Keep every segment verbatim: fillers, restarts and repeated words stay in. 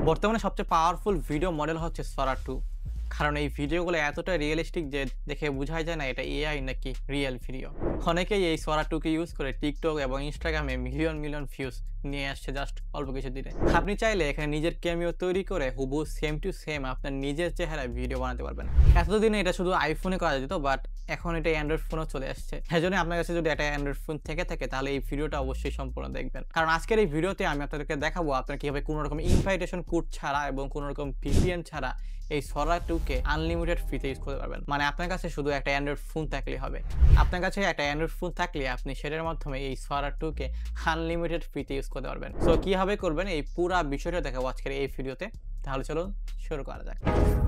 বর্তমানে সবচেয়ে powerful video model হচ্ছে সরা টু। কারণ এই ভিডিওগুলো এতটা রিয়েলিস্টিক যে দেখে বোঝাই যায় না এটা এআই নাকি রিয়েল ভিডিও। অনেকেই এই সরা টু কে ইউজ করে টিকটক এবং ইনস্টাগ্রামে মিলিয়ন মিলিয়ন ভিউজ নিয়ে আসছে জাস্ট অল্প কিছু দিনে। আপনি চাইলে এখানে নিজের ক্যামিও তৈরি করে হুবহু সেম টু সেম আপনার নিজের চেহারায় ভিডিও বানাতে পারবেন। এতদিনে এটা শুধু আইফোনে করা যেত, বাট এখন এটা অ্যান্ড্রয়েড ফোনও চলে আসছে। সেজন্য আপনার কাছে যদি একটা অ্যান্ড্রয়েড ফোন থেকে থাকে তাহলে এই ভিডিওটা অবশ্যই সম্পূর্ণ দেখবেন। কারণ আজকের এই ভিডিওতে আমি আপনাদেরকে দেখাবো আপনারা কিভাবে কোনো রকম ইনভাইটেশন কোড ছাড়া এবং কোনো রকম ভিপিএন ছাড়া এই সরা টু কে আনলিমিটেড ফ্রিতে ইউজ করতে পারবেন। মানে আপনার কাছে শুধু একটা অ্যান্ড্রয়েড ফোন থাকলেই হবে। আপনার কাছে একটা অ্যান্ড্রয়েড ফোন থাকলে আপনি সেটার মাধ্যমে এই সরা টু কে আনলিমিটেড ফ্রিতে ইউজ করতে পারবেন। সো কিভাবে করবেন এই পুরো বিষয়টা দেখাবো আজকের এই ভিডিওতে। তাহলে চলুন শুরু করা যাক।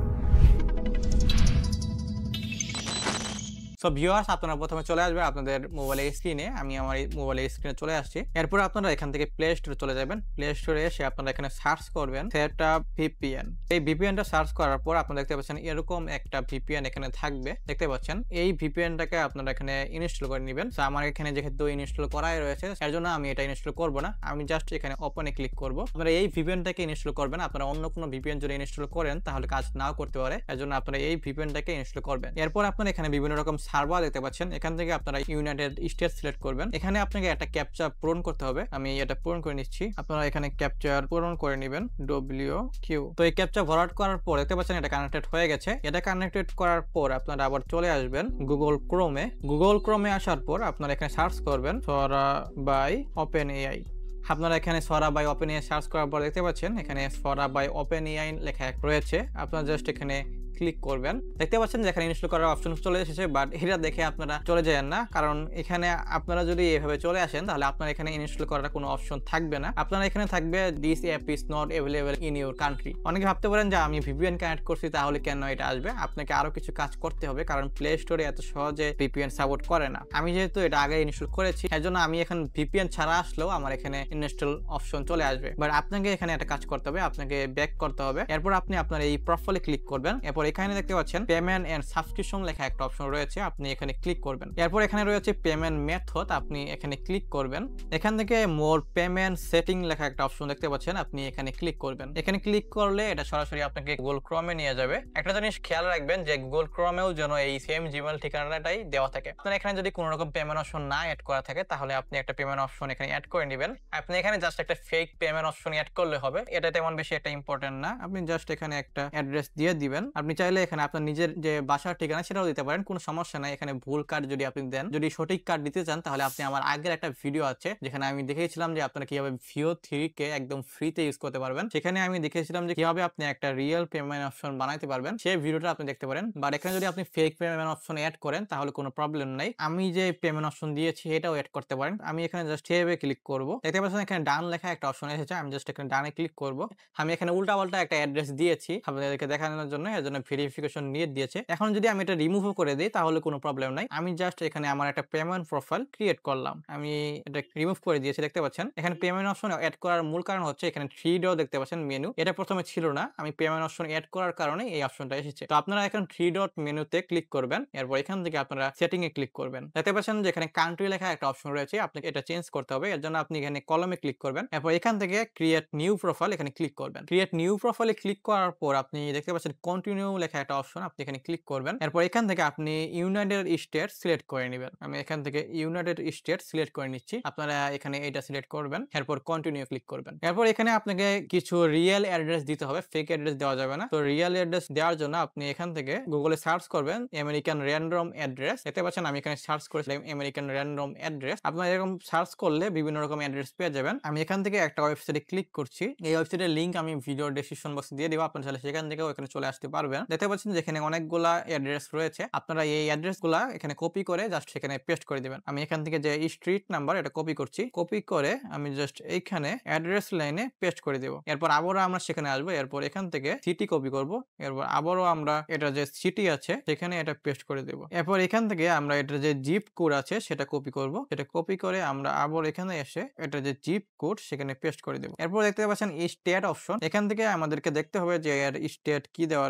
সো ভিউয়ার্স, আপনারা প্রথমে চলে আসবেন আপনাদের মোবাইলের স্ক্রিনে। আমি আমার মোবাইলের স্ক্রিনে চলে আসছি। এরপর আপনারা এখান থেকে প্লে স্টোরে চলে যাবেন। প্লে স্টোরে এসে আপনারা এখানে সার্চ করবেন সেটআপ ভিপিএন। এই ভিপিএনটা সার্চ করার পর আপনারা দেখতে পাচ্ছেন এরকম একটা ভিপিএন এখানে থাকবে, দেখতে পাচ্ছেন। এই ভিপিএনটাকে আপনারা এখানে ইনস্টল করে নেবেন। সো আমার এখানে যেহেতু ইনস্টল করাই রয়েছে এর জন্য আমি এটা ইনস্টল করব না, আমি জাস্ট এখানে ওপেনে ক্লিক করব। আপনারা এই ভিপিএনটাকে ইনস্টল করবেন। আপনারা অন্য কোনো ভিপিএন যদি ইনস্টল করেন তাহলে কাজ নাও করতে পারে, এর জন্য আপনারা এই ভিপিএনটাকে ইনস্টল করবেন। এরপর আপনারা এখানে বিভিন্ন রকম সার্ভার দেখতে পাচ্ছেন। এখান থেকে আপনারা ইউনাইটেড স্টেটস সিলেক্ট করবেন। এখানে আপনাকে একটা ক্যাপচা পূরণ করতে হবে। আমি এটা পূরণ করে নিচ্ছি। আপনারা এখানে ক্যাপচার পূরণ করে নেবেন, ডব্লিউ কিউ। তো এই ক্যাপচা ভরাট করার পর দেখতে পাচ্ছেন এটা কানেক্টেড হয়ে গেছে। এটা কানেক্টেড করার পর আপনারা আবার চলে আসবেন গুগল ক্রোমে। গুগল ক্রোমে আসার পর আপনারা এখানে সার্চ করবেন সরা বাই ওপেন এআই। আপনারা এখানে সরা বাই ওপেন এআই সার্চ করার পর দেখতে পাচ্ছেন এখানে সরা বাই ওপেন এআই লেখা রয়েছে। আপনারা জাস্ট এখানে ক্লিক করবেন। দেখতে পাচ্ছেন যে এখানে ইনস্টল করার অপশন চলে এসেছে, বাট এটা দেখে আপনারা চলে যাবেন না। কারণ এখানে আপনারা যদি এভাবে চলে আসেন তাহলে আপনার এখানে ইনস্টল করার কোনো অপশন থাকবে না। আপনারা এখানে থাকবে this app is not available in your country. অনেকে ভাবতে পারেন যে আমি ভিপিএন কানেক্ট করছি তাহলে কেন এটা আসবে। আপনাকে আরো কিছু কাজ করতে হবে, কারণ প্লে স্টোরে এত সহজে ভিপিএন সাপোর্ট করে না। আমি যেহেতু এটা আগে ইনস্টল করেছি এর জন্য আমি এখন ভিপিএন ছাড়া আসলেও আমার এখানে ইনস্টল অপশন চলে আসবে। বাট আপনাকে এখানে একটা কাজ করতে হবে, আপনাকে ব্যাক করতে হবে। এরপর আপনি আপনার এই প্রোফাইলে ক্লিক করবেন। এরপর এখানে দেখতে পাচ্ছেন পেমেন্ট এন্ড সাবস্ক্রিপশন লেখা একটা অপশন রয়েছে, আপনি এখানে ক্লিক করবেন। এরপর এখানে রয়েছে পেমেন্ট মেথড, আপনি এখানে ক্লিক করবেন। এখান থেকে মোর পেমেন্ট সেটিং লেখা একটা অপশন দেখতে পাচ্ছেন, আপনি এখানে ক্লিক করবেন। এখানে ক্লিক করলে এটা সরাসরি আপনাকে গুগল ক্রোমে নিয়ে যাবে। একটা জিনিস খেয়াল রাখবেন যে গুগল ক্রোমেও যেন এই সেম জিমেইল ঠিকানাটাই দেওয়া থাকে। আপনার এখানে যদি কোনো রকম পেমেন্ট অপশন না অ্যাড করা থাকে তাহলে আপনি একটা পেমেন্ট অপশন এখানে অ্যাড করে নেবেন। আপনি এখানে জাস্ট একটা ফেক পেমেন্ট অপশন অ্যাড করলে হবে, এটা তেমন বেশি একটা ইম্পর্টেন্ট না। আপনি জাস্ট এখানে একটা অ্যাড্রেস দিয়ে দিবেন। আপনি চাইলে এখানে আপনার নিজের যে বাসার ঠিকানা সেটাও দিতে পারেন, কোনো সমস্যা নাই। এখানে ভুল কার্ড যদি আপনি দেন, যদি সঠিক কার্ড দিতে চান তাহলে আপনি আমার আগের একটা ভিডিও আছে যেখানে আমি দেখিয়েছিলাম যে আপনারা কিভাবে ভিও থ্রি কে একদম ফ্রিতে ইউজ করতে পারবেন। সেখানে আমি দেখিয়েছিলাম যে কিভাবে আপনি একটা রিয়েল পেমেন্ট অপশন বানাইতে পারবেন, সেই ভিডিওটা আপনি দেখতে পারেন। বাট এখানে যদি আপনি ফেক পেমেন্ট অপশন অ্যাড করেন তাহলে কোনো প্রবলেম নাই। আমি যে পেমেন্ট অপশন দিয়েছি এটাও অ্যাড করতে পারেন। আমি এখানে জাস্ট সেভে ক্লিক করব। দেখতে পাচ্ছেন এখানে ডান লেখা একটা অপশন এসেছে, আমি জাস্ট এখানে ডানে ক্লিক করব। আমি এখানে উল্টা পাল্টা একটা অ্যাড্রেস দিয়েছি আপনাদেরকে দেখানোর জন্য, এর জন্য ভেরিফিকেশন নিয়ে দিয়েছে। এখন যদি আমি এটা রিমুভ করে দিই তাহলে কোনো প্রবলেম নাই। আমি জাস্ট এখানে আমার একটা পেমেন্ট প্রোফাইল ক্রিয়েট করলাম, আমি এটা রিমুভ করে দিয়েছি। দেখতে পাচ্ছেন এখানে পেমেন্ট অপশন অ্যাড করার মূল কারণ হচ্ছে এখানে থ্রি ডট দেখতে পাচ্ছেন মেনু, এটা প্রথমে ছিল না। আমি পেমেন্ট অপশন অ্যাড করার কারণে এই অপশনটা এসেছে। তো আপনারা এখন থ্রি ডট মেনুতে ক্লিক করবেন। এরপর এখান থেকে আপনারা সেটিং এ ক্লিক করবেন। দেখতে পাচ্ছেন যে এখানে কান্ট্রি লেখা একটা অপশন রয়েছে, আপনাকে এটা চেঞ্জ করতে হবে। এর জন্য আপনি এখানে কলমে ক্লিক করবেন। এরপর এখান থেকে ক্রিয়েট নিউ প্রোফাইল এখানে ক্লিক করবেন। ক্রিয়েট নিউ প্রোফাইলে ক্লিক করার পর আপনি দেখতে পাচ্ছেন কন্টিনিউ লেখা একটা অপশন, আপনি এখানে ক্লিক করবেন। এরপর এখান থেকে আপনি ইউনাইটেড স্টেটস সিলেক্ট করে নেবেন। আমি এখান থেকে ইউনাইটেড স্টেটস সিলেক্ট করে নিচ্ছি। আপনারা এখানে এটা সিলেক্ট করবেন। এরপর কন্টিনিউ ক্লিক করবেন। এরপর এখানে আপনাকে কিছু রিয়েল অ্যাড্রেস দিতে হবে, ফেক অ্যাড্রেস দেওয়া যাবে না। তো রিয়েল অ্যাড্রেস দেওয়ার জন্য আপনি এখান থেকে গুগলে সার্চ করবেন আমেরিকান র্যান্ডম অ্যাড্রেস। দেখতে পাচ্ছেন আমি এখানে সার্চ করেছিলাম আমেরিকান র্যান্ডম অ্যাড্রেস। আপনারা এরকম সার্চ করলে বিভিন্ন রকম অ্যাড্রেস পেয়ে যাবেন। আমি এখান থেকে একটা ওয়েবসাইটে ক্লিক করছি। এই ওয়েবসাইটের লিংক আমি ভিডিও ডেসক্রিপশন বক্সে দিয়ে দিব, আপনারা চাইলে সেখান থেকেও এখানে চলে আসতে পারবেন। দেখতে পাচ্ছেন যেখানে অনেকগুলা অ্যাড্রেস রয়েছে, আপনারা এই অ্যাড্রেস গুলা এখানে কপি করে জাস্ট সেখানে পেস্ট করে দিবেন। আমি এখান থেকে যে স্ট্রিট নাম্বার এটা কপি করছি, কপি করে আমি জাস্ট এইখানে অ্যাড্রেস লাইনে পেস্ট করে দেব। এরপর আবারও আমরা সেখানে আসবো। এরপর এখান থেকে সিটি কপি করব। এরপর আবারও আমরা এটা যে সিটি আছে সেখানে এটা পেস্ট করে দেব। এরপর এখান থেকে আমরা এটা যে জিপ কোড আছে সেটা কপি করব। এটা কপি করে আমরা আবার এখানে এসে এটা যে জিপ কোড সেখানে পেস্ট করে দেব। এরপর দেখতে পাচ্ছেন স্টেট অপশন, এখান থেকে আমাদেরকে দেখতে হবে যে এর স্টেট কি দেওয়া রয়েছে। এই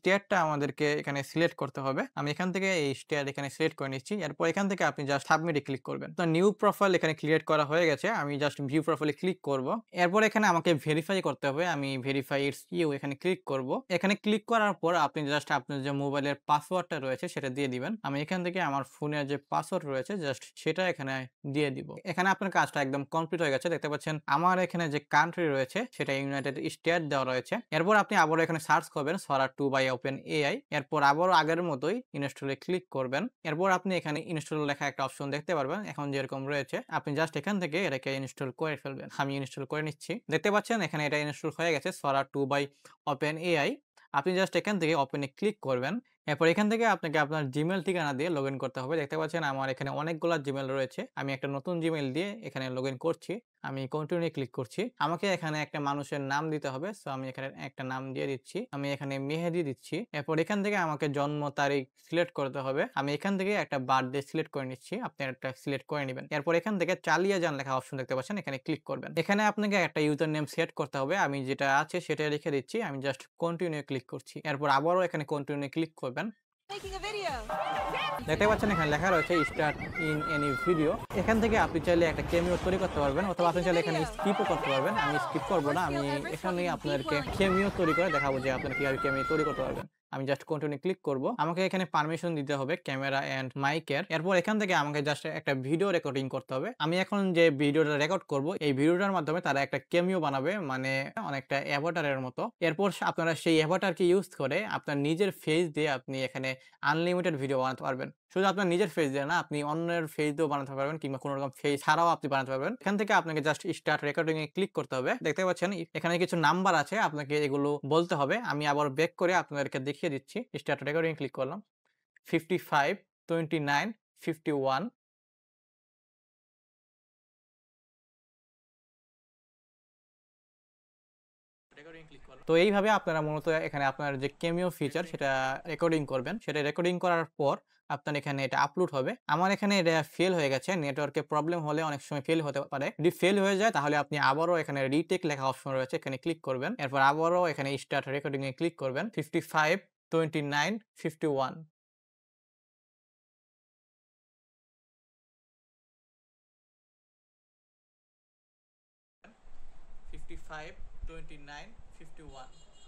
স্টেয়ারটা আমাদেরকে এখানে সিলেক্ট করতে হবে। আমি এখান থেকে এই স্টেয়ার এখানে সিলেক্ট করে নিচ্ছি। এরপর এখান থেকে আপনি জাস্ট সাবমিট এ ক্লিক করবেন। তো নিউ প্রোফাইল এখানে ক্রিয়েট করা হয়ে গেছে। আমি জাস্ট ভিউ প্রোফাইলে ক্লিক করব। এরপর এখানে আমাকে ভেরিফাই করতে হবে। আমি ভেরিফাই ইটস ইউ এখানে ক্লিক করব। এখানে ক্লিক করার পর আপনি জাস্ট আপনার যে মোবাইলের পাসওয়ার্ডটা রয়েছে সেটা দিয়ে দিবেন। আমি এখান থেকে আমার ফোনের যে পাসওয়ার্ড রয়েছে জাস্ট সেটা এখানে দিয়ে দিব। এখানে আপনার কাজটা একদম কমপ্লিট হয়ে গেছে। দেখতে পাচ্ছেন আমার এখানে যে কান্ট্রি রয়েছে সেটা ইউনাইটেড স্টেট দেওয়া রয়েছে। এরপর আপনি আবারও এখানে সার্চ করবেন সরা টু বাই ওপেন এআই। এরপর আবারও আগের মতোই ইনস্টলে ক্লিক করবেন। এরপর আপনি এখানে ইনস্টল লেখা একটা অপশন দেখতে পারবেন এখন যেরকম রয়েছে। আপনি জাস্ট এখান থেকে এটাকে ইনস্টল করে ফেলবেন। আমি ইনস্টল করে নিচ্ছি। দেখতে পাচ্ছেন এখানে এটা ইনস্টল হয়ে গেছে Sora two by OpenAI. আপনি জাস্ট এখান থেকে ওপেনে ক্লিক করবেন। এরপর এখান থেকে আপনাকে আপনার জিমেইল ঠিকানা দিয়ে লগইন করতে হবে। দেখতে পাচ্ছেন আমার এখানে অনেকগুলা জিমেইল রয়েছে। আমি একটা নতুন জিমেইল দিয়ে এখানে লগইন করছি। আমি কন্টিনিউ ক্লিক করছি। আমাকে এখানে একটা মানুষের নাম দিতে হবে। সো আমি এখানে একটা নাম দিয়ে দিচ্ছি। আমি এখানে মেহেদি দিচ্ছি। এরপর এখান থেকে আমাকে জন্ম তারিখ সিলেক্ট করতে হবে। আমি এখান থেকে একটা বার্থডে সিলেক্ট করে নিচ্ছি। আপনি একটা সিলেক্ট করে নেবেন। এরপর এখান থেকে চালিয়ে যান লেখা অপশন দেখতে পাচ্ছেন এখানে ক্লিক করবেন। এখানে আপনাকে একটা ইউজার নেম সেট করতে হবে। আমি যেটা আছে সেটা রেখে দিচ্ছি। আমি জাস্ট কন্টিনিউ ক্লিক করছি। এরপর আবারও এখানে কন্টিনিউ ক্লিক করবেন। দেখতে পাচ্ছেন এখানে লেখা রয়েছে স্টার্ট ইন এনি ভিডিও। এখান থেকে আপনি চাইলে একটা ক্যামিও তৈরি করতে পারবেন অথবা আপনি চাইলে এখানে স্কিপও করতে পারবেন। আমি স্কিপ করব না। আমি এখানেই আপনাদেরকে ক্যামিও তৈরি করে দেখাবো যে আপনারা কিভাবে ক্যামিও তৈরি করতে পারবেন। আমি জাস্ট কন্টিনিউ ক্লিক করব। আমাকে এখানে পারমিশন দিতে হবে ক্যামেরা এন্ড মাইকের। এরপর এখান থেকে আমাকে জাস্ট একটা ভিডিও রেকর্ডিং করতে হবে। আমি এখন যে ভিডিওটা রেকর্ড করব এই ভিডিওটার মাধ্যমে তারা একটা ক্যামিও বানাবে মানে অনেকটা অ্যাভাটারের মতো। এরপর আপনারা সেই অ্যাভাটারকে ইউজ করে আপনার নিজের ফেস দিয়ে আপনি এখানে আনলিমিটেড ভিডিও বানাতে পারবেন। শুধু আপনার নিজের ফেস দিয়ে না আপনি অন্যের ফেস দিয়েও বানাতে পারবেন কিংবা কোনো রকম ফেস ছাড়াও আপনি বানাতে পারবেন। এখান থেকে আপনাকে জাস্ট স্টার্ট রেকর্ডিং এ ক্লিক করতে হবে। দেখতে পাচ্ছেন এখানে কিছু নাম্বার আছে আপনাকে এগুলো বলতে হবে। আমি আবার ব্যাক করে আপনাদেরকে দেখিয়ে দিচ্ছি। স্টার্ট রেকর্ডিং ক্লিক করলাম। Fifty five, twenty nine, fifty one. তো এইভাবে আপনারা মূলত এখানে আপনার যে ক্যামিও ফিচার সেটা রেকর্ডিং করবেন। সেটা রেকর্ডিং করার পর আপনার এখানে এটা আপলোড হবে। আমার এখানে এটা ফেল হয়ে গেছে। নেটওয়ার্কে প্রবলেম হলে অনেক সময় ফেল হতে পারে। যদি ফেল হয়ে যায় তাহলে আপনি আবারও এখানে রিটেক লেখা অপশন রয়েছে এখানে ক্লিক করবেন। এরপর আবারও এখানে স্টার্ট রেকর্ডিং এ ক্লিক করবেন। Fifty five, twenty nine, fifty one. Fifty five, twenty nine, fifty one.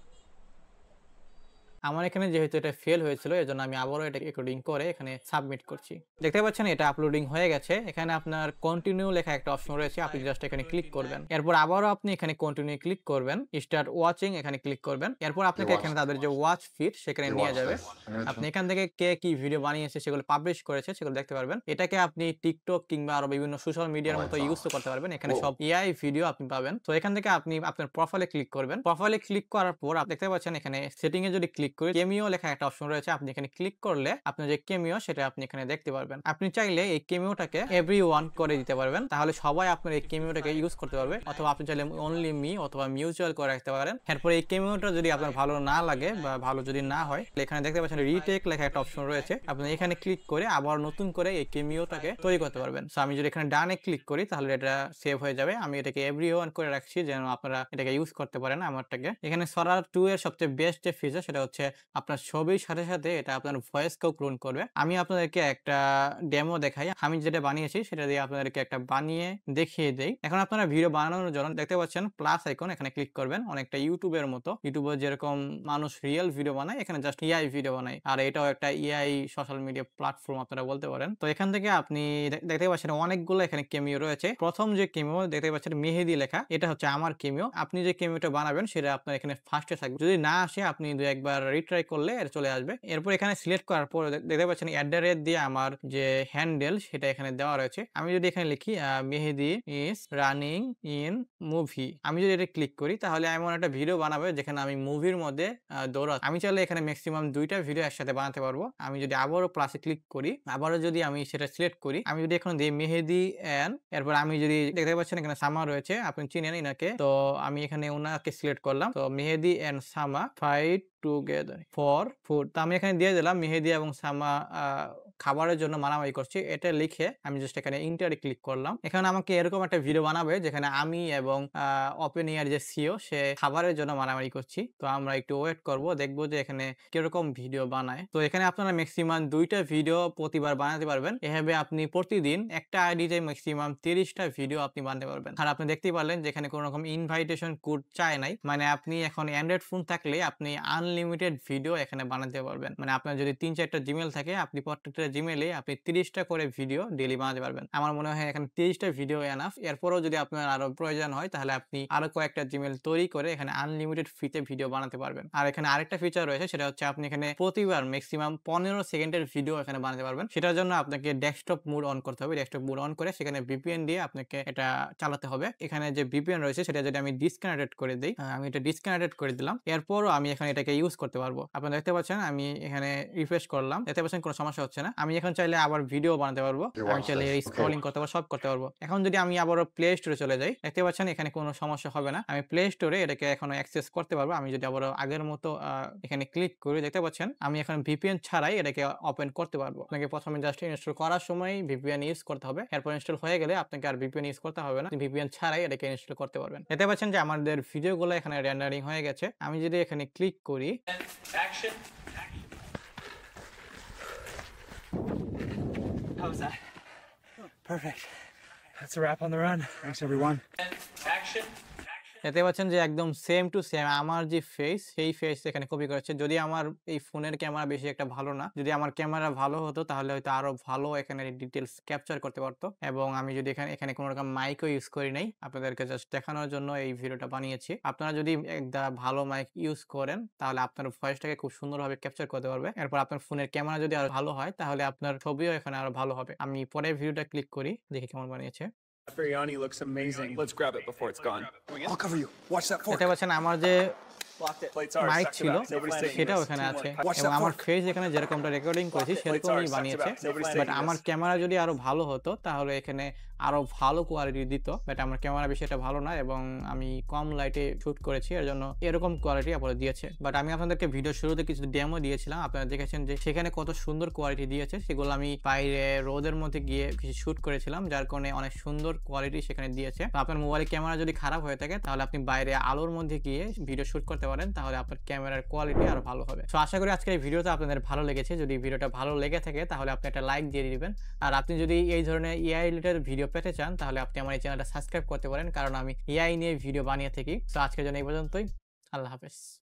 আমার এখানে যেহেতু এটা ফেল হয়েছিল এজন্য আমি আবারও এটা রেকর্ডিং করে এখানে সাবমিট করছি। দেখতে পাচ্ছেন এটা আপলোডিং হয়ে গেছে। এখানে আপনার কন্টিনিউ লেখা একটা অপশন রয়েছে। আপনি জাস্ট এখানে ক্লিক করবেন। এরপর আবারও আপনি এখানে কন্টিনিউ ক্লিক করবেন। স্টার্ট ওয়াচিং এখানে ক্লিক করবেন। এরপর আপনাকে এখানে তাদের যে ওয়াচ ফিড সেখানে নিয়ে যাবে। আপনি এখান থেকে কে কি ভিডিও বানিয়েছে সেগুলো পাবলিশ করেছে সেগুলো দেখতে পারবেন। এটাকে আপনি টিকটক কিংবা আরো বিভিন্ন সোশ্যাল মিডিয়ার মতো ইউজ করতে পারবেন। এখানে সব এআই ভিডিও আপনি পাবেন। তো এখান থেকে আপনি আপনার প্রোফাইলে ক্লিক করবেন। প্রোফাইলে ক্লিক করার পর আপনি দেখতে পাচ্ছেন এখানে সেটিং এ যদি ক্লিক করি ক্যামিও লেখা একটা অপশন রয়েছে। আপনি এখানে ক্লিক করলে আপনার যে ক্যামিও সেটা আপনি এখানে দেখতে পারবেন। আপনি চাইলে এই ক্যামিওটাকে এভরিওয়ান করে দিতে পারবেন। তাহলে সবাই আপনার এই ক্যামিওটাকে ইউজ করতে পারবে অথবা আপনি চাইলে অনলি মি অথবা মিউচুয়াল করে রাখতে পারেন। এরপর এই ক্যামিওটা যদি আপনার ভালো না লাগে বা ভালো যদি না হয় এখানে দেখতে পাচ্ছেন রিটেক লেখা একটা অপশন রয়েছে। আপনি এখানে ক্লিক করে আবার নতুন করে এই ক্যামিওটাকে তৈরি করতে পারবেন। সো আমি যদি এখানে ডানে ক্লিক করি তাহলে এটা সেভ হয়ে যাবে। আমি এটাকে এভরিওয়ান করে রাখছি যেন আপনারা এটাকে ইউজ করতে পারেন আমারটাকে। এখানে সরা টু এর সবচেয়ে বেস্ট যে ফিচার সেটা হচ্ছে আপনার ছবির সাথে সাথে এটা আপনার ভয়েসকেও ক্লোন করবে। আমি আপনাদেরকে একটা ডেমো দেখাই। আমি যেটা বানিয়েছি সেটা দিয়ে আপনাদেরকে একটা বানিয়ে দেখিয়ে দেই। এখন আপনারা ভিডিও বানানোর জন্য দেখতে পাচ্ছেন প্লাস আইকন এখানে ক্লিক করবেন। অনেকটা ইউটিউবের মতো। ইউটিউবে যেরকম মানুষ রিয়েল ভিডিও বানায় এখানে জাস্ট এআই ভিডিও বানায়। আর এটাও একটা এআই সোশ্যাল মিডিয়া প্ল্যাটফর্ম আপনারা বলতে পারেন। তো এখান থেকে আপনি দেখতে পাচ্ছেন অনেকগুলো এখানে ক্যামিও রয়েছে। প্রথম যে ক্যামিও দেখতে পাচ্ছেন মেহেদি লেখা এটা হচ্ছে আমার ক্যামিও। আপনি যে ক্যামিওটা বানাবেন সেটা আপনার এখানে ফার্স্টে থাকবে। যদি না আসে আপনি দু একবার রিট্রাই করলে এটা চলে আসবে। এরপর এখানে সিলেক্ট করার পর দেখতে পাচ্ছেন অ্যাট দ্য রেট দিয়ে আমার যে হ্যান্ডেল সেটা এখানে দেওয়া রয়েছে। আমি যদি এখানে লিখি Mehedi is running in movie, আমি যদি এটা ক্লিক করি তাহলে এমন একটা ভিডিও বানাবে যেখানে আমি মুভির মধ্যে দৌড়া। আমি চাইলে এখানে ম্যাক্সিমাম দুইটা ভিডিও একসাথে বানাতে পারবো। আমি যদি আবারও প্লাসে ক্লিক করি আবারও যদি আমি সেটা সিলেক্ট করি আমি যদি এখন দিই মেহেদি এন্ড এরপর আমি যদি দেখতে পাচ্ছেন এখানে সামা রয়েছে আপনি চিনেন ইনাকে। তো আমি এখানে ওনাকে সিলেক্ট করলাম। তো Mehedi and Sama fight together for food. তো আমি এখানে দিয়ে দিলাম মেহেদি এবং সামা খাবারের জন্য মারামারি করছি এটা লিখে আমি জাস্ট এখানে ইন্টারে ক্লিক করলাম। এখানে আমাকে এরকম একটা ভিডিও বানাবে যেখানে আমি এবং ওপেন এআই যে সিইও সে খাবারের জন্য মারামারি করছি। তো আমরা একটু ওয়েট করব, দেখব যে এখানে কিরকম ভিডিও বানায়। তো এখানে আপনারা ম্যাক্সিমাম দুইটা ভিডিও প্রতিবার বানাতে পারবেন। এভাবে আপনি প্রতিদিন একটা আইডিতে ম্যাক্সিমাম তিরিশটা ভিডিও আপনি বানাতে পারবেন। আর আপনি দেখতেই পারলেন যে এখানে কোনো রকম ইনভাইটেশন কোড চায় নাই, মানে আপনি এখন অ্যান্ড্রয়েড ফোন থাকলে আপনি আনলিমিটেড ভিডিও এখানে বানাতে পারবেন। মানে আপনার যদি তিন চারটা জিমেল থাকে আপনি প্রত্যেকটা জিমেলে আপনি তিরিশটা করে ভিডিও ডেইলি বানাতে পারবেন। আমার মনে হয় এখানে তিরিশটা ভিডিও এনাফ। এরপরেও যদি আপনার আরো প্রয়োজন হয় তাহলে আপনি আরো কয়েকটা জিমেল তৈরি করে এখানে আনলিমিটেড ফ্রিতে ভিডিও বানাতে পারবেন। আর এখানে আরেকটা ফিচার রয়েছে, সেটা হচ্ছে আপনি এখানে প্রতিবার ম্যাক্সিমাম পনেরো সেকেন্ডের ভিডিও এখানে বানাতে পারবেন। সেটার জন্য আপনাকে ডেস্কটপ মোড অন করতে হবে। ডেস্কটপ মোড অন করে সেখানে ভিপিএন দিয়ে আপনাকে এটা চালাতে হবে। এখানে যে ভিপিএন রয়েছে সেটা যদি আমি ডিসকানেক্টেড করে দিই, আমি এটা ডিসকানেক্টেড করে দিলাম, এরপরও আমি এখানে এটাকে ইউজ করতে পারবো। আপনারা দেখতে পাচ্ছেন আমি এখানে রিফ্রেশ করলাম, দেখতে পাচ্ছেন কোনো সমস্যা হচ্ছে না। আমি এখন চাইলে আবার ভিডিও বানাতে পারবো, আমি চাইলে স্ক্রলিং করতে পারবো, সব করতে পারবো। এখন যদি আমি আবার প্লে স্টোরে চলে যাই, দেখতে পাচ্ছেন এখানে কোনো সমস্যা হবে না। আমি প্লে স্টোরে এটাকে এখন অ্যাক্সেস করতে পারবো। আমি যদি আবার আগের মতো এখানে ক্লিক করি, দেখতে পাচ্ছেন আমি এখন ভিপিএন ছাড়াই এটাকে ওপেন করতে পারবো। আপনাকে প্রথমে জাস্ট ইনস্টল করার সময় ভিপিএন ইউজ করতে হবে, এরপর ইনস্টল হয়ে গেলে আপনাকে আর ভিপিএন ইউজ করতে হবে না, ভিপিএন ছাড়াই এটাকে ইনস্টল করতে পারবেন। দেখতে পাচ্ছেন যে আমাদের ভিডিওগুলো এখানে রেন্ডারিং হয়ে গেছে। আমি যদি এখানে ক্লিক করি, Action. How was that? Perfect. That's a wrap on the run. Thanks, everyone. Action. দেখতে পাচ্ছেন যে একদম সেম টু সেম আমার যে ফেস সেই ফেস এখানে কপি করেছে। যদি আমার এই ফোনের ক্যামেরা বেশি একটা ভালো না, যদি আমার ক্যামেরা ভালো হতো তাহলে হয়তো আরো ভালো এখানে ডিটেলস ক্যাপচার করতে পারতো। এবং আমি যদি এখানে এখানে কোনো রকম মাইকও ইউজ করি নাই, আপনাদেরকে জাস্ট দেখানোর জন্য এই ভিডিওটা বানিয়েছি। আপনারা যদি একটা ভালো মাইক ইউজ করেন তাহলে আপনার ভয়েসটাকে খুব সুন্দরভাবে ক্যাপচার করতে পারবে। এরপর আপনার ফোনের ক্যামেরা যদি আরো ভালো হয় তাহলে আপনার ছবিও এখানে আরো ভালো হবে। আমি পরের ভিডিওটা ক্লিক করি, দেখি কেমন বানিয়েছে। Biryani looks amazing. Let's grab it before it's gone. I'll cover you. Watch that fork. দেখতে পাচ্ছেন আমার যে Blocked it. Plates ours. Mike Back to ছিল back. Nobody's taking সেটাও this. এখানে আছে, Watch এবং that আমার fork. ফেস এখানে যেরকমটা রেকর্ডিং করেছি সেরকমই বানিয়েছে। বাট আমার ক্যামেরা যদি আরো ভালো হতো তাহলে এখানে আরো ভালো কোয়ালিটি দিত। বাট আমার ক্যামেরা বেশি একটা ভালো না এবং আমি কম লাইটে শুট করেছি, এর জন্য এরকম কোয়ালিটি আপনারা দিয়েছে। বাট আমি আপনাদেরকে ভিডিও শুরুতে কিছু ডেমো দিয়েছিলাম, আপনারা দেখেছেন যে সেখানে কত সুন্দর কোয়ালিটি দিয়েছে। সেগুলো আমি বাইরে রোদের মধ্যে গিয়ে কিছু শুট করেছিলাম, যার কারণে অনেক সুন্দর কোয়ালিটি সেখানে দিয়েছে। তো আপনার মোবাইলের ক্যামেরা যদি খারাপ হয়ে থাকে তাহলে আপনি বাইরে আলোর মধ্যে গিয়ে ভিডিও শুট করতে পারেন, তাহলে আপনার ক্যামেরার কোয়ালিটি আরো ভালো হবে। তো আশা করি আজকের এই ভিডিওটা আপনাদের ভালো লেগেছে। যদি ভিডিওটা ভালো লেগে থাকে তাহলে আপনি একটা লাইক দিয়ে দিবেন। আর আপনি যদি এই ধরনের এআই রিলেটেড ভিডিও পেতে চান তাহলে আপনি আমার এই চ্যানেলটা সাবস্ক্রাইব করতে পারেন, কারণ আমি এআই নিয়ে ভিডিও বানিয়ে থাকি। তো আজকের জন্য এই পর্যন্তই। আল্লাহ হাফেজ।